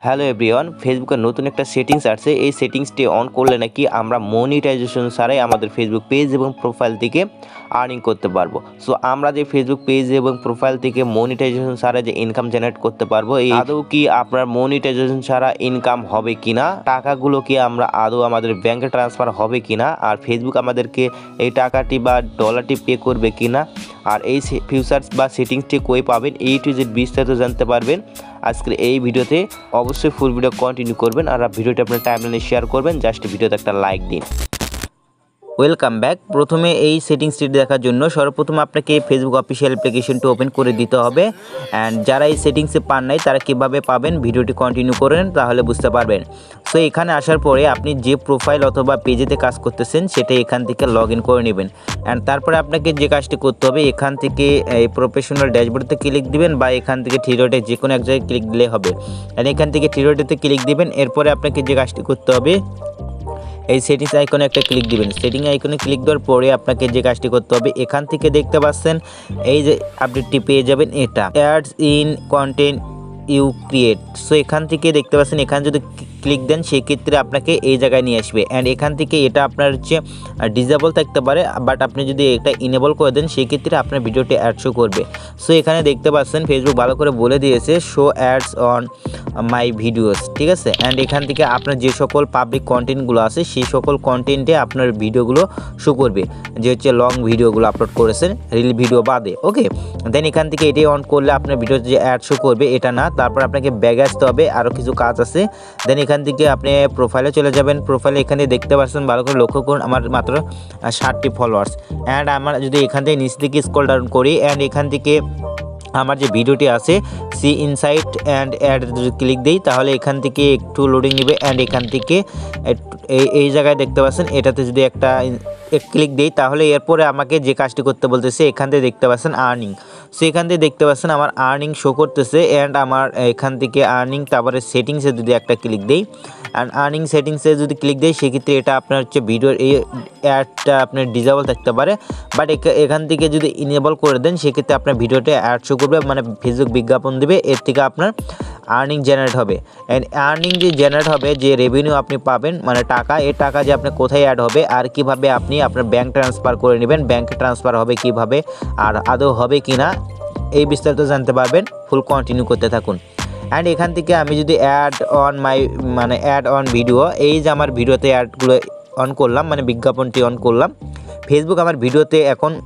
Hello everyone, ফেসবুকের নতুন একটা সেটিংস আছে। এই সেটিংসটি অন করলে নাকি আমরা মনিটাইজেশন ছাড়াই আমাদের ফেসবুক পেজ এবং প্রোফাইল থেকে আর্নিং করতে পারবো। সো আমরা যে ফেসবুক পেজ এবং প্রোফাইল থেকে মনিটাইজেশন ছাড়া যে ইনকাম জেনারেট করতে পারবো, এই আদৌ কি আপনার মনিটাইজেশন ছাড়া ইনকাম হবে কিনা, টাকাগুলো কি আমরা আদৌ আমাদের ব্যাংকে ট্রান্সফার হবে কিনা, আর ফেসবুক আমাদেরকে এই টাকাটি বা ডলারটি পে করবে কিনা, আর এই ফিউচার্স বা সেটিংসটি কই পাবেন, এই টু জেড বিস্তারিত জানতে পারবেন আজকের এই ভিডিওতে। অবশ্যই ফুল ভিডিও কন্টিনিউ করবেন আর ভিডিওটি আপনার টাইমলাইনে শেয়ার করবেন। জাস্ট ভিডিওতে একটা লাইক দিন। Welcome back. প্রথমে এই সেটিংসটি দেখার জন্য সর্বপ্রথম আপনাকে ফেসবুক অফিসিয়াল অ্যাপ্লিকেশনটি ওপেন করে দিতে হবে। অ্যান্ড যারা এই সেটিংসে পান নাই তারা কীভাবে পাবেন, ভিডিওটি কন্টিনিউ করেন তাহলে বুঝতে পারবেন। সো এখানে আসার পরে আপনি যে প্রোফাইল অথবা পেজেতে কাজ করতেছেন সেটা এখান থেকে লগ ইন করে নেবেন। অ্যান্ড তারপরে আপনাকে যে কাজটি করতে হবে, এখান থেকে এই প্রফেশনাল ড্যাশবোর্ডতে ক্লিক দিবেন বা এখান থেকে থ্রি ডটে যে কোনো এক জায়গায় ক্লিক দিলে হবে। অ্যান্ড এখান থেকে থ্রি ডটেতে ক্লিক দিবেন। এরপরে আপনাকে যে কাজটি করতে হবে, এই সেটিংস আইকনে একটা ক্লিক দিবেন। সেটিং আইকনে ক্লিক দেওয়ার পরে আপনাকে যে কাজটি করতে হবে, এখান থেকে দেখতে পাচ্ছেন এই যে আপডেটটি পেয়ে যাবেন, এটা ads in content you create. So এখান থেকে দেখতে পাচ্ছেন, এখানে যদি ক্লিক দেন সেক্ষেত্রে আপনাকে এই জায়গায় নিয়ে আসবে। অ্যান্ড এখান থেকে এটা আপনার হচ্ছে ডিসেবল থাকতে পারে, বাট আপনি যদি এটা ইনেবল করে দেন সেক্ষেত্রে আপনার ভিডিওটি অ্যাড শো করবে। সো এখানে দেখতে পাচ্ছেন ফেসবুক ভালো করে বলে দিয়েছে show ads on my videos, ঠিক আছে। অ্যান্ড এখান থেকে আপনার যে সকল পাবলিক কন্টেন্টগুলো আছে সেই সকল কন্টেন্টে আপনার ভিডিওগুলো শো করবে, যে হচ্ছে লং ভিডিওগুলো আপলোড করেছেন রিল ভিডিও বাদে। ওকে, দেন এখান থেকে এটাই অন করলে আপনার ভিডিও যে অ্যাড শো করবে এটা না। তারপর আপনাকে ব্যাগে আসতে হবে, আরও কিছু কাজ আছে। দেন এখান থেকে আপনি প্রোফাইলে চলে যাবেন। প্রোফাইলে এখানে দেখতে পাচ্ছেন, ভালো করে লক্ষ্য করুন, আমার মাত্র 60টি ফলোয়ার্স। অ্যান্ড আমার যদি এখান থেকে নিচ থেকে স্ক্রল ডাউন করি, অ্যান্ড এখান থেকে আমার যে ভিডিওটি আছে সি ইনসাইট অ্যান্ড অ্যাড যদি ক্লিক দিই তাহলে এখান থেকে একটু লোডিং নেবে। অ্যান্ড এখান থেকে এই জায়গায় দেখতে পাচ্ছেন এটাতে যদি একটা ক্লিক দিই তাহলে এরপরে আমাকে যে কাজটি করতে বলতেছে, এখান থেকে দেখতে পাচ্ছেন আর্নিং। সো এখান থেকে দেখতে পাচ্ছেন আমার আর্নিং শো করতেছে। অ্যান্ড আমার এখান থেকে আর্নিং, তারপরে সেটিংসে যদি একটা ক্লিক দিই, অ্যান্ড আর্নিং সেটিংসে যদি ক্লিক দিই সেক্ষেত্রে এটা আপনার হচ্ছে ভিডিওর এই অ্যাডটা আপনার ডিসেবল থাকতে পারে, বাট এখান থেকে যদি ইনেবল করে দেন সেক্ষেত্রে আপনার ভিডিওতে অ্যাড শো করবে, মানে ফেসবুক বিজ্ঞাপন দেবে, এর থেকে আপনার আর্নিং জেনারেট হবে। অ্যান্ড আর্নিং যে জেনারেট হবে, যে রেভিনিউ আপনি পাবেন, মানে টাকা, এই টাকা যে আপনার কোথায় অ্যাড হবে আর কিভাবে আপনি আপনার ব্যাংক ট্রান্সফার করে নেবেন, ব্যাংকে ট্রান্সফার হবে কিভাবে আর আদৌ হবে কি না, এই বিস্তারিত জানতে পারবেন। ফুল কন্টিনিউ করতে থাকুন। অ্যান্ড এখান থেকে আমি যদি ad on my ad on video, এই যে আমার ভিডিওতে অ্যাডগুলো অন করলাম, মানে বিজ্ঞাপনটি অন করলাম, ফেসবুক আমার ভিডিওতে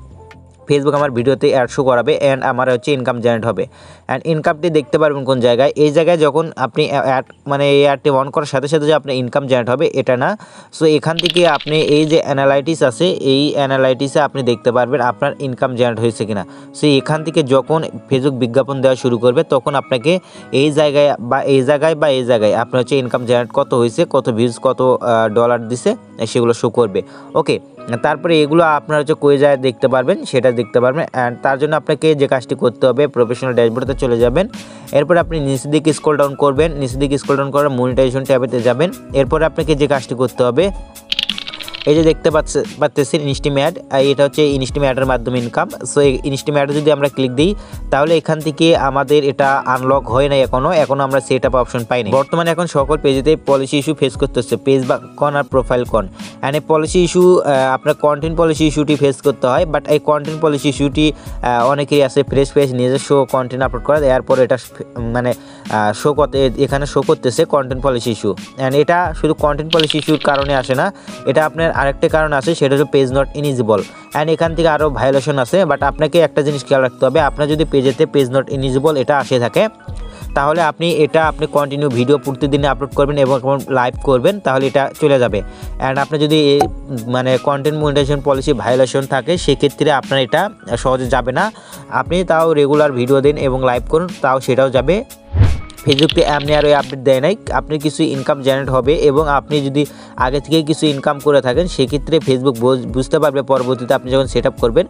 অ্যাড শো করাবে। অ্যান্ড আমার হচ্ছে ইনকাম জেনারেট হবে। অ্যান্ড ইনকামটি দেখতে পারবেন কোন জায়গায়, এই জায়গায় যখন আপনি অ্যাড এই অ্যাডটি অন করার সাথে সাথে যে আপনার ইনকাম জেনারেট হবে এটা না। সো এখান থেকে আপনি এই যে অ্যানালাইটিস আছে, এই অ্যানালাইটিসে আপনি দেখতে পারবেন আপনার ইনকাম জেনারেট হয়েছে কিনা। সো এখান থেকে যখন ফেসবুক বিজ্ঞাপন দেওয়া শুরু করবে তখন আপনাকে এই জায়গায় আপনার হচ্ছে ইনকাম জেনারেট কত হয়েছে, কত ভিউজ, কত ডলার দিছে, সেগুলো শো করবে। ওকে, তারপরে এগুলো আপনার হচ্ছে কই যায় দেখতে পারবেন, সেটা দেখতে পারবেন। অ্যান্ড তার জন্য আপনাকে যে কাজটি করতে হবে, প্রফেশনাল ড্যাশবোর্ডে চলে যাবেন। এরপর আপনি নিচের দিকে স্ক্রল ডাউন করবেন, নিচের দিকে স্ক্রল ডাউন করে মনিটাইজেশন ট্যাবেতে যাবেন। এরপরে আপনাকে যে কাজটি করতে হবে, এই যে দেখতে পাচ্ছেন ইনস্টিম অ্যাড, এটা হচ্ছে ইনস্টিম অ্যাডের মাধ্যমে ইনকাম। সো এই ইনস্টিম অ্যাডে যদি আমরা ক্লিক দিই তাহলে এখান থেকে আমাদের এটা আনলক হয় না এখনও আমরা সেট আপ অপশন পাইনি। বর্তমানে এখন সকল পেজেতে পলিসি ইস্যু ফেস করতে হচ্ছে, পেজ বা কন আর প্রোফাইল কন। অ্যান্ড এই পলিসি ইস্যু আপনার কন্টেন্ট পলিসি ইস্যুটি ফেস করতে হয়, বাট এই কন্টেন্ট পলিসি ইস্যুটি অনেকেরই আছে ফ্রেশ নিজস্ব কন্টেন্ট আপলোড করা, এরপর এটা এখানে শো করতেছে কন্টেন্ট পলিসি ইস্যু। অ্যান্ড এটা শুধু কন্টেন্ট পলিসি ইস্যুর কারণে আসে না, এটা আপনার আরেকটা কারণ আছে, সেটা হচ্ছে পেজ নট ইনিজিবল। অ্যান্ড এখান থেকে আরও ভায়োলেশন আছে, বাট আপনাকে একটা জিনিস খেয়াল রাখতে হবে, আপনার যদি পেজেতে পেজ নট ইনিজিবল এটা আসে থাকে তাহলে আপনি কন্টিনিউ ভিডিও প্রতিদিনে আপলোড করবেন এবং লাইভ করবেন, তাহলে এটা চলে যাবে। অ্যান্ড আপনার যদি কন্টেন্ট মনিটাইজেশন পলিসি ভায়োলেশন থাকে সেক্ষেত্রে আপনার এটা সহজে যাবে না। আপনি তাও রেগুলার ভিডিও দিন এবং লাইভ করুন, তাও সেটাও যাবে। ফেসবুকতে এমনি আর ওই আপডেট দেয় নাই, আপনি কিছু ইনকাম জেনারেট হবে এবং আপনি যদি আগে থেকে কিছু ইনকাম করে থাকেন সেক্ষেত্রে ফেসবুক বুঝতে পারবে পরবর্তীতে আপনি যখন সেট আপ করবেন,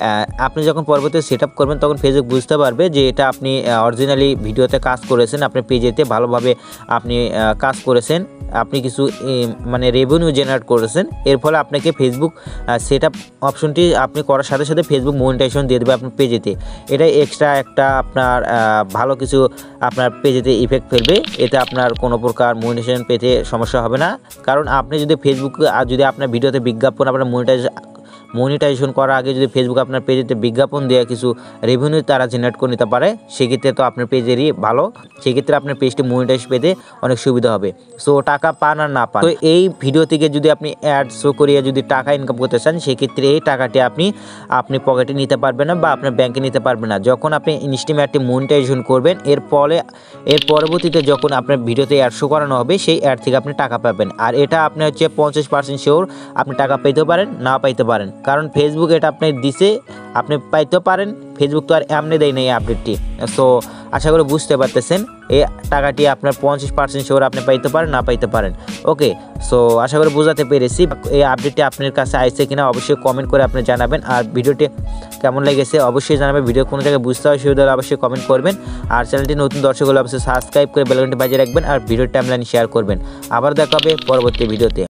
তখন ফেসবুক বুঝতে পারবে যে এটা আপনি অরিজিনালি ভিডিওতে কাজ করেছেন, আপনার পেজেতে ভালোভাবে আপনি কাজ করেছেন, আপনি কিছু রেভিনিউ জেনারেট করেছেন। এর ফলে আপনাকে ফেসবুক সেট আপ অপশনটি আপনি করার সাথে সাথে ফেসবুক মনিটাইজেশন দিয়ে দেবে আপনার পেজেতে। এটাই এক্সট্রা একটা আপনার ভালো কিছু আপনার পেজে পেজেতে ইফেক্ট ফেলবে, এতে আপনার কোনো প্রকার মনিটাইজেশন পেতে সমস্যা হবে না। কারণ আপনি যদি ফেসবুকে যদি আপনার ভিডিওতে বিজ্ঞাপন আপনার মনিটাইজেশন করার আগে যদি ফেসবুক আপনার পেজেতে বিজ্ঞাপন দেওয়া কিছু রেভিনিউ তারা জেনারেট করে নিতে পারে, সেক্ষেত্রে তো আপনার পেজেরই ভালো, সেক্ষেত্রে আপনার পেজটি মনিটাইজ পেতে অনেক সুবিধা হবে। সো টাকা পান আর না পান, তো এই ভিডিও থেকে যদি আপনি অ্যাড শো করিয়ে যদি টাকা ইনকাম করতে চান, সেক্ষেত্রে এই টাকাটি আপনি পকেটে নিতে পারবেন না বা আপনার ব্যাংকে নিতে পারবেন না। যখন আপনি ইনস্টিম অ্যাডটি মনিটাইজেশন করবেন, এর পরবর্তীতে যখন আপনার ভিডিওতে অ্যাড শো করানো হবে, সেই অ্যাড থেকে আপনি টাকা পাবেন। আর এটা আপনি হচ্ছে 50% শিওর আপনি টাকা পেতেও পারেন, না পাইতে পারেন, কারণ ফেসবুক এটা আপনি দিছে, আপনি পাইতেও পারেন। ফেসবুক তো আর এমনি দেয় না এই আপডেটটি। সো আশা করি বুঝতে পারতেছেন, এই টাকাটি আপনার 50% শিওর আপনি পাইতে পারেন, না পাইতে পারেন। ওকে, সো আশা করি বোঝাতে পেরেছি। এই আপডেটটি আপনার কাছে আইছে কিনা অবশ্যই কমেন্ট করে আপনি জানাবেন। আর ভিডিওটি কেমন লেগেছে অবশ্যই জানাবেন। ভিডিও কোনো জায়গায় বুঝতে অসুবিধা হলে অবশ্যই কমেন্ট করবেন। আর চ্যানেলটি নতুন দর্শক হলে অবশ্যই সাবস্ক্রাইব করে বেল আইকনটি বাজিয়ে রাখবেন আর ভিডিওর টাইমলাইন শেয়ার করবেন। আবার দেখা হবে পরবর্তী ভিডিওতে।